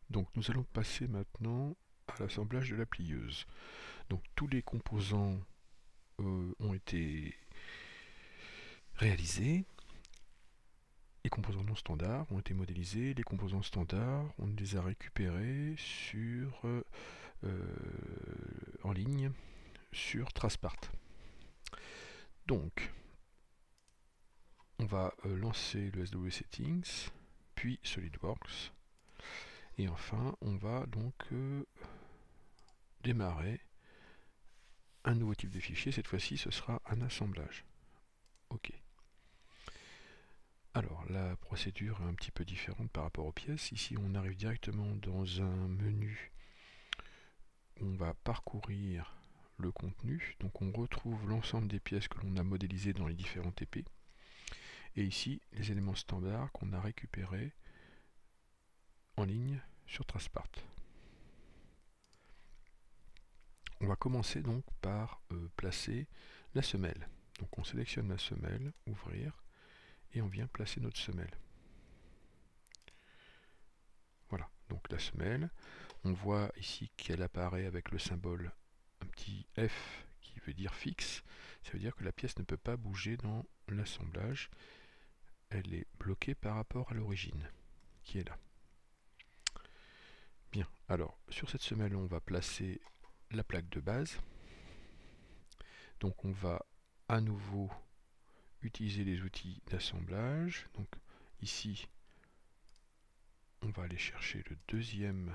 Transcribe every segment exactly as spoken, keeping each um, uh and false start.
Donc nous allons passer maintenant à l'assemblage de la plieuse. Donc tous les composants euh, ont été réalisés. Les composants non standards ont été modélisés. Les composants standards, on les a récupérés sur, euh, en ligne sur Traspart. Donc on va euh, lancer le S W Settings, puis SolidWorks. Et enfin, on va donc euh, démarrer un nouveau type de fichier. Cette fois-ci, ce sera un assemblage. OK. Alors, la procédure est un petit peu différente par rapport aux pièces. Ici, on arrive directement dans un menu où on va parcourir le contenu. Donc, on retrouve l'ensemble des pièces que l'on a modélisées dans les différents T P. Et ici, les éléments standards qu'on a récupérés en ligne sur Traspart. On va commencer donc par euh, placer la semelle. Donc on sélectionne la semelle, ouvrir, et on vient placer notre semelle. Voilà, donc la semelle, on voit ici qu'elle apparaît avec le symbole un petit F qui veut dire fixe. Ça veut dire que la pièce ne peut pas bouger dans l'assemblage. Elle est bloquée par rapport à l'origine qui est là. Bien, alors sur cette semelle on va placer la plaque de base. Donc on va à nouveau utiliser les outils d'assemblage. Donc ici on va aller chercher le deuxième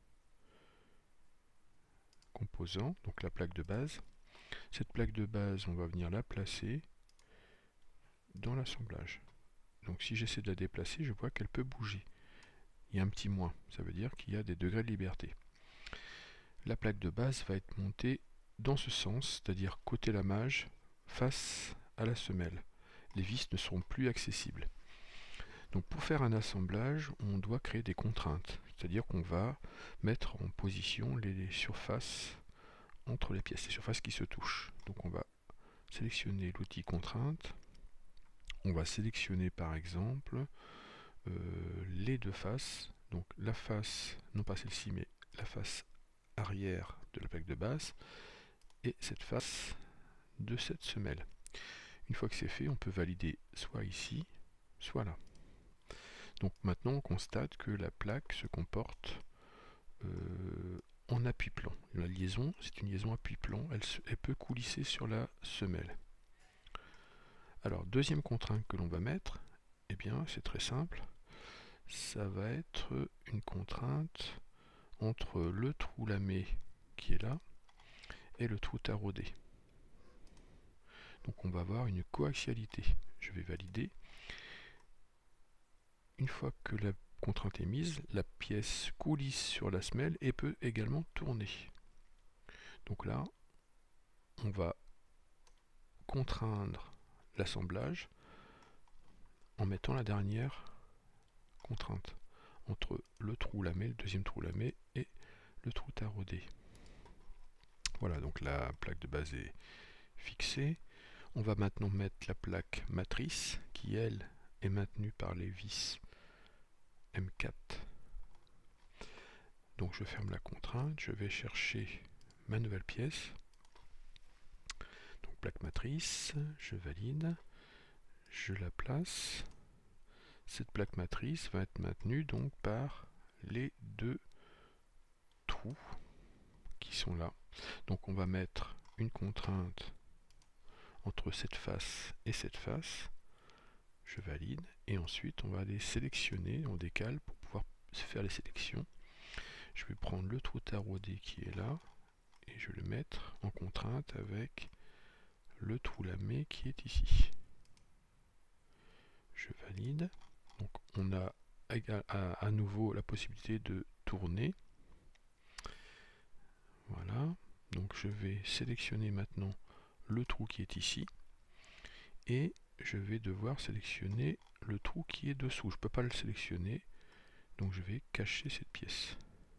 composant, donc la plaque de base. Cette plaque de base, on va venir la placer dans l'assemblage. Donc si j'essaie de la déplacer, je vois qu'elle peut bouger. Il y a un petit moins, ça veut dire qu'il y a des degrés de liberté. La plaque de base va être montée dans ce sens, c'est-à-dire côté lamage, face à la semelle. Les vis ne seront plus accessibles. Donc pour faire un assemblage, on doit créer des contraintes, c'est-à-dire qu'on va mettre en position les surfaces entre les pièces, les surfaces qui se touchent. Donc on va sélectionner l'outil contrainte, on va sélectionner par exemple euh, les deux faces, donc la face, non pas celle-ci, mais la face arrière de la plaque de base et cette face de cette semelle. Une fois que c'est fait, on peut valider soit ici, soit là. Donc maintenant on constate que la plaque se comporte euh, en appui-plan. La liaison, c'est une liaison appui-plan, elle, elle peut coulisser sur la semelle. Alors deuxième contrainte que l'on va mettre, eh bien c'est très simple, ça va être une contrainte entre le trou lamé qui est là et le trou taraudé. Donc on va avoir une coaxialité. Je vais valider. Une fois que la contrainte est mise, la pièce coulisse sur la semelle et peut également tourner. Donc là, on va contraindre l'assemblage en mettant la dernière contrainte entre le trou lamé, le deuxième trou lamé et le trou taraudé. Voilà, donc la plaque de base est fixée. On va maintenant mettre la plaque matrice qui, elle, est maintenue par les vis M quatre. Donc je ferme la contrainte, je vais chercher ma nouvelle pièce. Donc plaque matrice, je valide, je la place. Cette plaque matrice va être maintenue donc par les deux trous qui sont là. Donc on va mettre une contrainte entre cette face et cette face. Je valide et ensuite on va les sélectionner, on décale pour pouvoir faire les sélections. Je vais prendre le trou taraudé qui est là et je vais le mettre en contrainte avec le trou lamé qui est ici. Je valide. Donc on a à, à nouveau la possibilité de tourner. Voilà. Donc je vais sélectionner maintenant le trou qui est ici et je vais devoir sélectionner le trou qui est dessous. Je ne peux pas le sélectionner, donc je vais cacher cette pièce.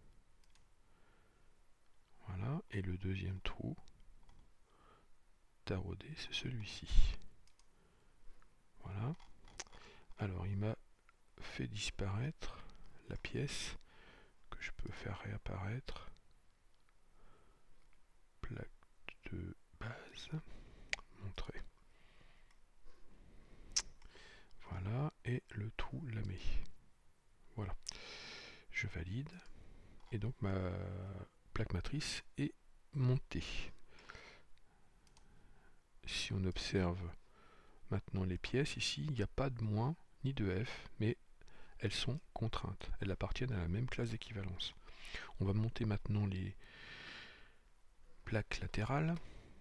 Voilà, et le deuxième trou taraudé, c'est celui-ci. Voilà. Alors il m'a fait disparaître la pièce que je peux faire réapparaître plaque de base, montrer. Voilà, et le trou lamé. Voilà. Je valide. Et donc ma plaque matrice est montée. Si on observe maintenant les pièces, ici, il n'y a pas de moins ni de F, mais elles sont contraintes. Elles appartiennent à la même classe d'équivalence. On va monter maintenant les plaques latérales.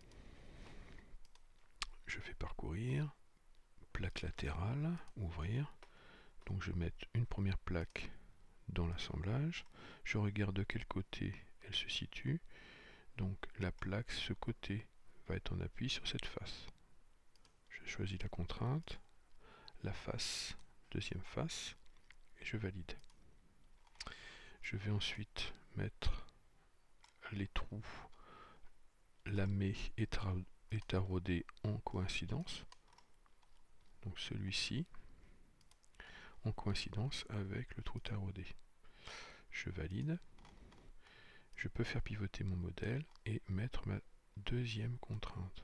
Je vais parcourir, plaque latérale, ouvrir. Donc je vais mettre une première plaque dans l'assemblage. Je regarde de quel côté elle se situe. Donc la plaque, ce côté, va être en appui sur cette face. Je choisis la contrainte, la face, deuxième face, et je valide. Je vais ensuite mettre les trous lamés et taraudés en coïncidence. Donc celui-ci en coïncidence avec le trou taraudé. Je valide. Je peux faire pivoter mon modèle et mettre ma deuxième contrainte.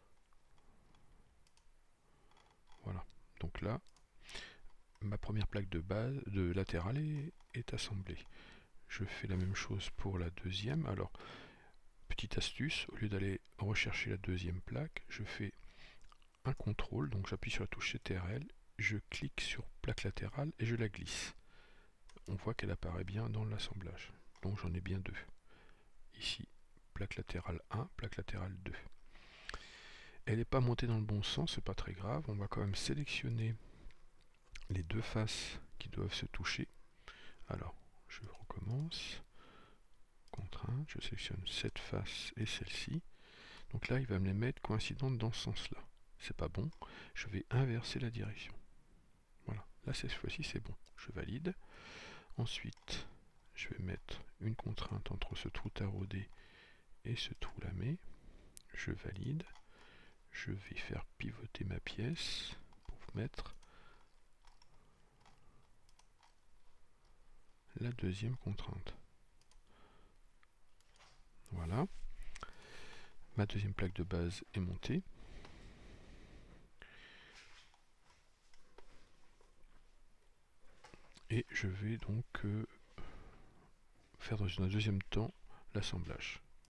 Voilà. Donc là, ma première plaque de base, de latérale est, est assemblée. Je fais la même chose pour la deuxième. Alors, petite astuce, au lieu d'aller rechercher la deuxième plaque, je fais un contrôle, donc j'appuie sur la touche C T R L, je clique sur plaque latérale et je la glisse. On voit qu'elle apparaît bien dans l'assemblage. Donc j'en ai bien deux. Ici, plaque latérale un, plaque latérale deux. Elle n'est pas montée dans le bon sens, c'est pas très grave. On va quand même sélectionner les deux faces qui doivent se toucher. Alors, je recommence. Contrainte, je sélectionne cette face et celle-ci. Donc là, il va me les mettre coïncidentes dans ce sens-là. C'est pas bon. Je vais inverser la direction. Voilà. Là, cette fois-ci, c'est bon. Je valide. Ensuite, je vais mettre une contrainte entre ce trou taraudé et ce trou lamé. Je valide. Je vais faire pivoter ma pièce pour mettre la deuxième contrainte. Voilà. Ma deuxième plaque de base est montée. Et je vais donc euh, faire dans un deuxième temps l'assemblage.